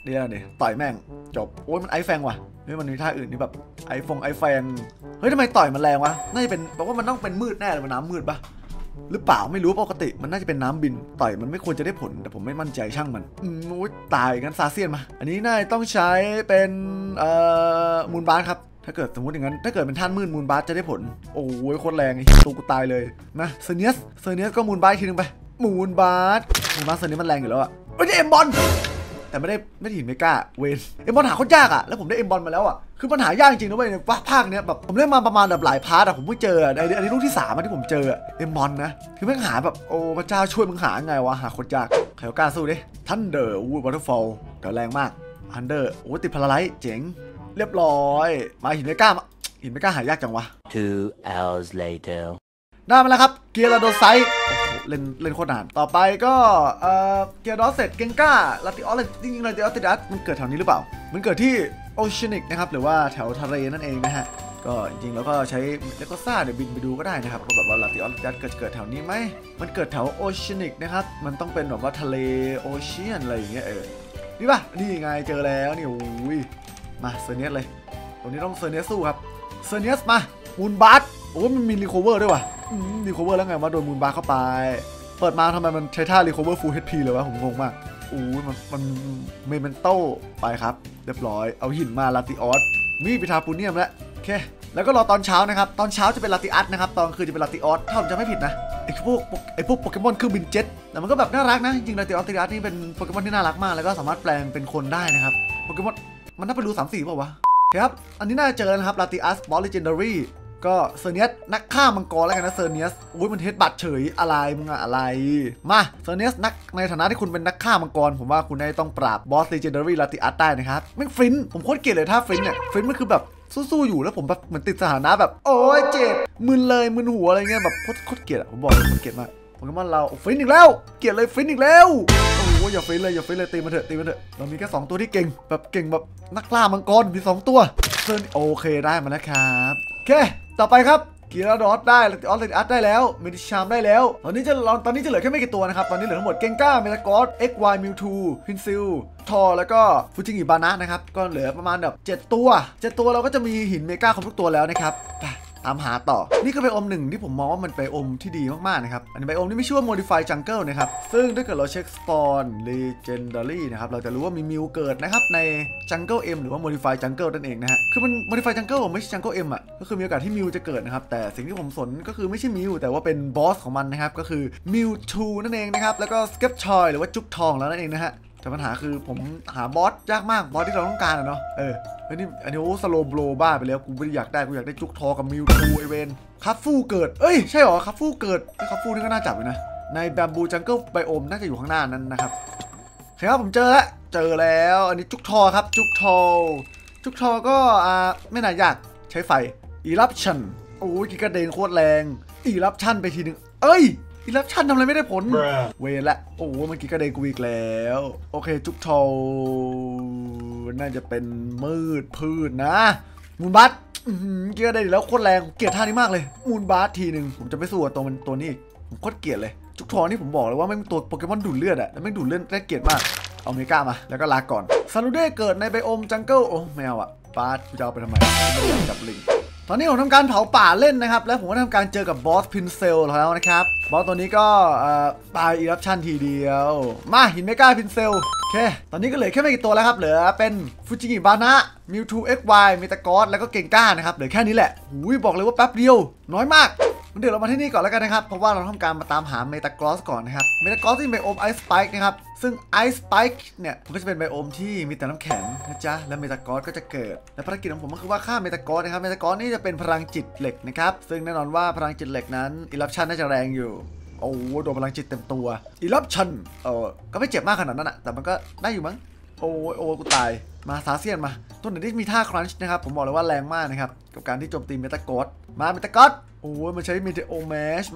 เดี๋ยวดิต่อยแม่งจบโอ้ยมันไอแฟงว่ะเฮ้ยมันมีท่าอื่นที่แบบไอฟงไอแฟงเฮ้ยทำไมต่อยมันแรงวะน่าจะเป็นบอกว่ามันต้องเป็นมืดแน่เลยมันน้ำมืดปะหรือเปล่าไม่รู้ปกติมันน่าจะเป็นน้ำบินต่อยมันไม่ควรจะได้ผลแต่ผมไม่มั่นใจช่างมันอืมโอ้ยตายกันซาเซียนมาอันนี้น่าต้องใช้เป็นเอ่อมูลบาร์ครับถ้าเกิดสมมติอย่างนั้นถ้าเกิดเป็นท่านมืดมูลบาร์จะได้ผลโอ้ยโคตรแรงไอ้ตัวกูตายเลยนะเซเนียสเซเนียสก็มูลบาร์ทีนึงไปมูลบาร์มูลบาร์เซเนียสมันแรงอยู่แล้วอะเฮ้ยเอ็มบอลแต่ไม่ได้ไม่ได้หินเมกาเวนเอ็มบอลหาโคตรยากอะแล้วผมได้เอ็มบอลมาแล้วอะคือปัญหายากจริงนะเว้ยในภาคเนี้ยแบบผมเล่นมาประมาณแบบหลายพาร์ทอะผมเพิ่งเจอไอ้อันนี้ลูกที่สามที่ผมเจอเอ็มบอลนะคือแม่งหาแบบโอ้พระเจ้าช่วยมึงหาไงวะหาโคตรยากใครกล้าสู้ดิทันเดอร์วูดวอเตอร์ฟอลเดี๋ยวแรงมากทันเดอร์โอ้ติดพลาไลท์เจ๋งเรียบร้อยมาหินเมกาหินเมกาหายากจังวะ Two hours later ได้มาแล้วครับเกียร์ลาโดไซต์เล่นเล่นโคตรนานต่อไปก็เอ่อเกียร์ดอสเซตเกงก้าลาติออสจริงๆลาติออสติดัสมันเกิดแถวนี้หรือเปล่ามันเกิดที่โอเชียนิกนะครับหรือว่าแถวทะเลนั่นเองนะฮะก็จริงๆแล้วก็ใช้เลโกซ่าเดี๋ยวบินไปดูก็ได้นะครับว่าแบบว่าลาติออสติดัสเกิดเกิดแถวนี้ไหมมันเกิดแถวโอเชียนิกนะครับมันต้องเป็นแบบว่าทะเลโอเชียนอะไรอย่างเงี้ยเออนี่ป่ะนี่ไงเจอแล้วนี่โอ้ยมาเซเนียสเลยตัวนี้ต้องเซเนียสสู้ครับเซเนียสมามูนบัสโอ้มันมีรีคอเวอร์ด้วยว่ะรีคอเวอร์แล้วไงมาโดนมูนบัสเข้าไปเปิดมาทำไมมันใช้ท่ารีคอเวอร์ฟูล เอช พี เลยวะผมงงมากอู้มันมันเมเมนโตไปครับเรียบร้อยเอาหินมาลาติออสมีพิทาปูเนียมแล้วโอเคแล้วก็รอตอนเช้านะครับตอนเช้าจะเป็นลาติอัสนะครับตอนคืนจะเป็นลาติออสถ้าผมจะไม่ผิดนะไอ้พวกไอ้พวกโปเกมอนเครื่องบินเจ็ตแต่มันก็แบบน่ารักนะจริงลาติออสติอัสนี่เป็นโปเกมอนที่น่ารักมากแล้วก็สามารถแปลงเป็นคนได้นะครับโปเกมอนมันน่าไปรู้สามสี่เปล่าวะครับอันนี้น่าจะเจอแล้วนะครับลาติอัสบอสเลเจนดารี่ก็เซเนียสนักฆ่ามังกรแล้วกันนะเซเนียสโอ้ยมันเฮดบัตเฉยอะไรมึงอะไรมาเซเนียสนักในฐานะที่คุณเป็นนักฆ่ามังกรผมว่าคุณได้ต้องปราบบอสเลเจนดารี่ลาติอัสได้นะครับแม่งฟรินผมโคตรเกลียดเลยถ้าฟรินเนี่ยฟรินมันคือแบบสู้ๆอยู่แล้วผมแบบเหมือนติดสถานะแบบโอ้ยเจ็บมึนเลยมึนหัวอะไรเงี้ยแบบโคตรโคตรเกลียดอะผมบอกเลยโคตรเกลียดมากโปเกมอนเราฟรินอีกแล้วเกลียดเลยฟรินอีกแล้วโอ้ยอย่าฟรินเลยอย่าฟรินเลยตีมันเถอะตีมันเถอะเรามีแค่สองตัวที่เก่งแบบเก่งแบบนักล่ามังกรมีสองตัวเซนโอเคได้มาแล้วครับโอเคต่อไปครับกีราดอสได้ออสเลนอัสได้แล้วเมดิชามได้แล้วตอนนี้จะตอนนี้จะเหลือแค่ไม่กี่ตัวนะครับตอนนี้เหลือทั้งหมดเกงก้าเมตากอสเอ็กวายมิวทูพินซิลทอแล้วก็ฟูจิงิบานะนะครับก็เหลือประมาณแบบเจ็ดตัวเจ็ดตัวเราก็จะมีหินเมกาครบทุกตัวแล้วนะครับตามหาต่อนี่ก็เป็นอมหนึ่งที่ผมมองว่ามันเป็นอมที่ดีมากๆนะครับอันนี้เป็นอมที่ไม่ชื่อว่า Modify Jungle นะครับซึ่งถ้าเกิดเราเช็ค Spawn Legendary นะครับเราจะรู้ว่ามีมิวเกิดนะครับใน Jungle M หรือว่า Modify Jungle นั่นเองนะฮะคือมัน Modify Jungle ไม่ใช่ Jungle M อ่ะก็คือมีโอกาสที่มิวจะเกิดนะครับแต่สิ่งที่ผมสนก็คือไม่ใช่มิวแต่ว่าเป็นบอสของมันนะครับก็คือมิวทูนั่นเองนะครับแล้วก็สเก็ปชอยหรือว่าจุกทองแล้วนั่นเองนะฮะแต่ปัญหาคือผมหาบอสยากมากบอสที่เราต้องการอะเนาะเอออันนี้อันนี้โอ้สโลโบรบ้าไปแล้วกูไม่อยากได้กูอยากได้จุกทอกับมิวทูไอเวนคัฟฟูเกิดเอ้ยใช่หรอคัฟฟูเกิดไอคัฟฟูนี่ก็น่าจับเลยนะในแบมบูจังเกิลไบโอมน่าจะอยู่ข้างหน้านั้นนะครับครับผมเจอแล้วเจอแล้วอันนี้จุกทอครับจุกทอจุกทอก็อ่าไม่น่ายากใช้ไฟอีรับชันโอ้ยกิกระเด็นโคตรแรงอีรับชันไปทีนึงเอ้ยอีรับชันทำอะไรไม่ได้ผลเวรละโอ้เมื่อกี้กระเด็นกูอีกแล้วโอเคจุกทอน่าจะเป็นมืดพืชนะมูนบัสเกียร์ได้แล้วโคตรแรงเกลียดท่านี้มากเลยมูนบัสทีหนึ่งผมจะไปสู้กับตัวมันตัวนี้ผมโคตรเกลียดเลยจุกทอนี่ผมบอกเลยว่าไม่เป็นตัวโปเกมอนดูดเลือดอะแล้วไม่ดูดเลือดน่าเกลียดมากเอาเมกามาแล้วก็ลาก่อนซาลูเด้เกิดในไบโอมจังเกิลโอ้ไม่เอาอะบาสจะเอาไปทำไมไม่อยากจับลิงตอนนี้ผมทำการเผาป่าเล่นนะครับแล้วผมก็ทำการเจอกับบอสพินเซลแล้วนะครับบอสตัวนี้ก็ตายอีรับชันทีเดียวมาหินเมกาพินเซลโอเคตอนนี้ก็เหลือแค่ไม่กี่ตัวแล้วครับเหลือเป็นฟูจิงิบานะมิวทูเอ็กวายเมตากอสแล้วก็เกงก้านะครับเหลือแค่นี้แหละหูยบอกเลยว่าแป๊บเดียวน้อยมากเดี๋ยวเรามาที่นี่ก่อนแล้วกันนะครับเพราะว่าเราทำการมาตามหาเมตากอสก่อนนะครับเมตากอสที่ไบโอมไอซ์สไปค์นะครับซึ่งไอซ์สไปค์เนี่ยมันก็จะเป็นไบโอมที่มีแต่น้ำแข็งนะจ๊ะและเมตากอสก็จะเกิดและภารกิจของผมก็คือว่าฆ่าเมตากอสนะครับเมตากอสนี่จะเป็นพลังจิตเหล็กนะครับซึ่งแน่นอนว่าพลังจิตเหล็กนั้นอิรับชันน่าจะแรงอยู่โอ้โดนพลังจิตเต็มตัวอิรับชันเออก็ไม่เจ็บมากขนาดนั้นอะแต่มันก็ได้อยู่มั้งโอ้โอ้กูตายมาซาเซียนมาตัวไหนที่มีท่าครันช์นะครับผมบอกเลยว่าแรงมากนะครับกับการที่โจมตีเมตากอสมาเมตากอสโอ้ยมันใช้เมเทโอแมชมัน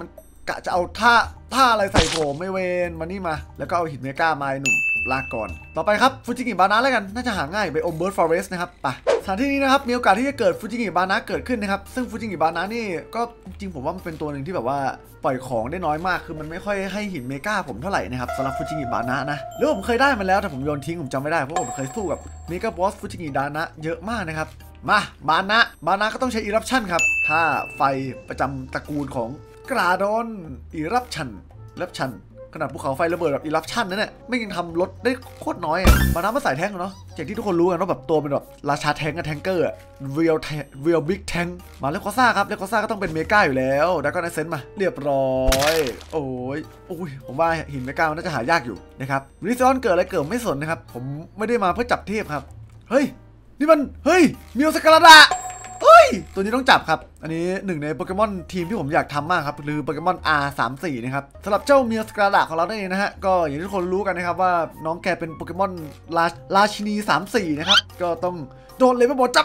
กะจะเอาท่าท่าอะไรใส่ผมไม่เวนมานี่มาแล้วก็เอาหินเมกามาหนุ่มลากก่อนต่อไปครับฟูจิงิบานะแล้วกันน่าจะหาง่ายไปอมเบิร์ดฟอเรสต์นะครับไปสถานที่นี้นะครับมีโอกาสที่จะเกิดฟูจิงิบานะเกิดขึ้นนะครับซึ่งฟูจิงิบานะนี่ก็จริงผมว่ามันเป็นตัวหนึ่งที่แบบว่าปล่อยของได้น้อยมากคือมันไม่ค่อยให้หินเมกาผมเท่าไหร่นะครับสำหรับฟูจิงิบานะนะหรือผมเคยได้มันแล้วแต่ผมโยนทิ้งผมจำไม่ได้เพราะผมเคยสู้กับเมกาบอสฟูจิงิบานะเยอะมากนะครับมาบานะบานะก็ต้องใช้อีรัปชั่นครับถ้าไฟประจำตระกูลของกราดอนอีรัปชั่นอีรัปชั่นขนาดภูเขาไฟระเบิดแบบอีรัปชั่นนั่นแหละไม่ยังทำรถได้โคตรน้อยอ่ะบานะมาใส่แทงก์เนาะอย่างที่ทุกคนรู้กันว่าแบบตัวเป็นแบบราชาแทงก์กับแทงเกอร์อะเรียลเรียลบิ๊กแทงก์มาเลโคซ่าครับเลโคซ่าก็ต้องเป็นเมกาอยู่แล้วแล้วก็ไนเซนมาเรียบร้อยโอ้ยโอ้ยผมว่าหินเมกามันน่าจะหายากอยู่นะครับริซอนเกิดอะไรเกิดไม่สนนะครับผมไม่ได้มาเพื่อจับเทพครับเฮ้ยนี่มันเฮ้ยมิวสกาลาดะเฮ้ยตัวนี้ต้องจับครับอันนี้หนึ่งในโปเกมอนทีมที่ผมอยากทำมากครับหรือโปเกมอน อาร์ สามสิบสี่ นะครับสำหรับเจ้ามิวสกาลาดะของเราได้นะฮะก็อย่างที่ทุกคนรู้กันนะครับว่าน้องแกเป็นโปเกมอนราราชินีสามสิบสี่นะครับก็ต้องโดนเลยไปหมดจับไป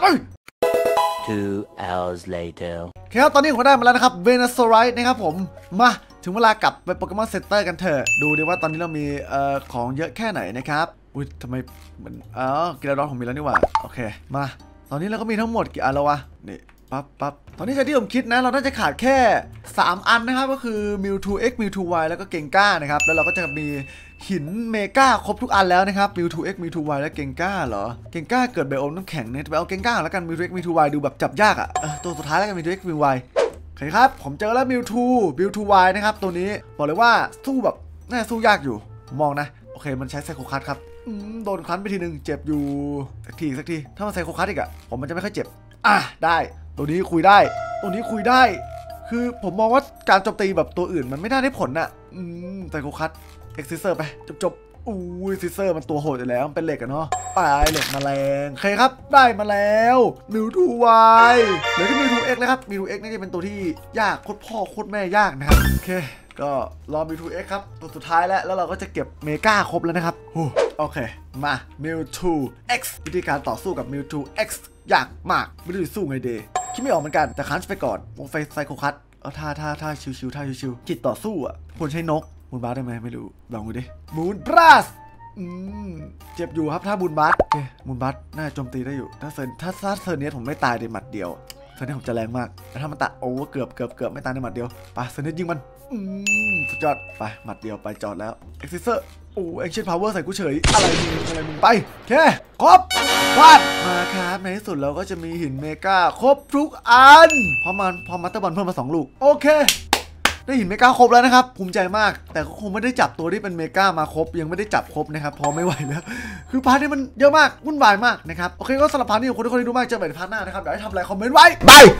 Two hours later โอเคครับตอนนี้ผมได้มาแล้วนะครับเวเนโซไรต์นะครับผมมาถึงเวลากลับไปโปเกมอนเซ็นเตอร์กันเถอะดูดิว่าตอนนี้เรามีเอ่อของเยอะแค่ไหนนะครับอุ้ยทำไมมันอ๋อกีฬาดอนผมมีแล้วนี่หว่าโอเคมาตอนนี้เราก็มีทั้งหมดกี่อันแล้ววะนี่ปั๊บปั๊บตอนนี้จากที่ผมคิดนะเราน่าจะขาดแค่สามอันนะครับก็คือ มิว ทู เอ็กซ์ มิว ทู วาย แล้วก็เกงก้านะครับแล้วเราก็จะมีหินเมกาครบทุกอันแล้วนะครับ มิว ทู เอ็กซ์ มิว ทู วาย และเกงก้าเหรอเกงก้าเกิดไบโอมน้ำแข็งเนี่ยไปเอาเกงก้าแล้วกัน มิว ทู เอ็กซ์ มิว ทู วาย ดูแบบจับยากอ่ะเออตัวสุดท้ายแล้วกัน มิว ทู เอ็กซ์ มิว ทู วาย โอเคครับผมเจอแล้ว มิว ทู มิว ทู วาย นะครับตัวนี้บอกเลยว่าสู้แบบน่าสู้ยากอยู่มองนะโอเคมันใช้ไซโคคัสครับโดนคลั้นไปทีนึงเจ็บอยู่สักทีสักทีถ้ามันไซโคคัสอีกอะผมมันจะไม่ค่อยเจ็บอ่ะได้ตัวนี้คุยได้ตัวนี้คุยได้คือผมมองว่าการโจมตีแบบตัวอื่นมันไม่น่าได้ผลอะอืมไซโคคัสเอ็กซิเซอร์ไปจบจบอู้ยซิเซอร์มันตัวโหดอยู่แล้วมันเป็นเหล็กอะเนาะปลายเหล็กมาแรงโอเคครับได้มาแล้วมิว ทู วาย เหลือที่ มิว ทู เอ็กซ์ แล้วครับ มิว ทู เอ็กซ์ นี่จะเป็นตัวที่ยากโคตรพ่อโคตรแม่ยากนะครับโอเคก็รอ มิว ทู เอ็กซ์ ครับตัวสุดท้ายแล้วแล้วเราก็จะเก็บเมกาครบแล้วนะครับโอเคมา มิว ทู เอ็กซ์ วิธีการต่อสู้กับ มิว ทู เอ็กซ์ ยากมากไม่รู้จะสู้ไงเดย์คิดไม่ออกเหมือนกันแต่คันไปก่อนวงไฟไซโคคัสเอาท่าท่าท่าชิวๆท่าชิวๆจิตต่อสู้อ่ะควรใช้นกมูนบาสได้ไหมไม่รู้ลองดูดิมูนบลัสอืมเจ็บอยู่ครับถ้ามูนบาสโอเคมูนบาสน่าโจมตีได้อยู่ถ้าเซนถ้าถ้าเซนเนี้ยผมไม่ตายในหมัดเดียวเซนเนี้ยผมจะแรงมากแต่ถ้ามันตัดโอ้เกือบเกือบเกือบไม่ตายในหมัดเดียวไปเซนเนี้ยยิงมันอืมสุดยอดไปหมัดเดียวไปจอดแล้วเอ็กซิเซอร์โอ้เอ็กเชนพาวเวอร์ใส่กูเฉยอะไรมึงอะไรมึงไปโอเคครบวาดมาครับในที่สุดเราก็จะมีหินเมกาครบทุกอันพอมันพอมัตเตอร์บอลเพิ่มมาสองลูกโอเคได้หินเมกาครบแล้วนะครับภูมิใจมากแต่ก็คงไม่ได้จับตัวที่เป็นเมกามาครบยังไม่ได้จับครบนะครับพอไม่ไหวแล้วคือพาร์ทนี้มันเยอะมากวุ่นวายมากนะครับโอเคก็สำหรับพาร์ทนี้ขอบคุณทุกคนที่ดูมากเจอกันในพาร์ทหน้านะครับเดี๋ยวให้ทำอะไรคอมเมนต์ไว้บาย